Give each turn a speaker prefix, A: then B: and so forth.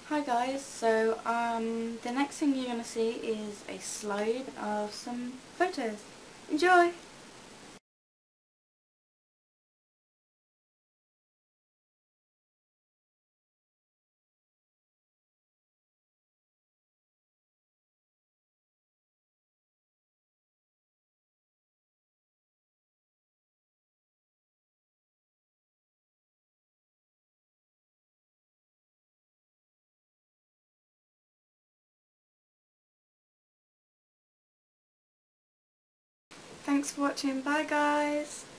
A: Hi guys, so the next thing you're going to see is a slide of some photos. Enjoy! Thanks for watching, bye guys!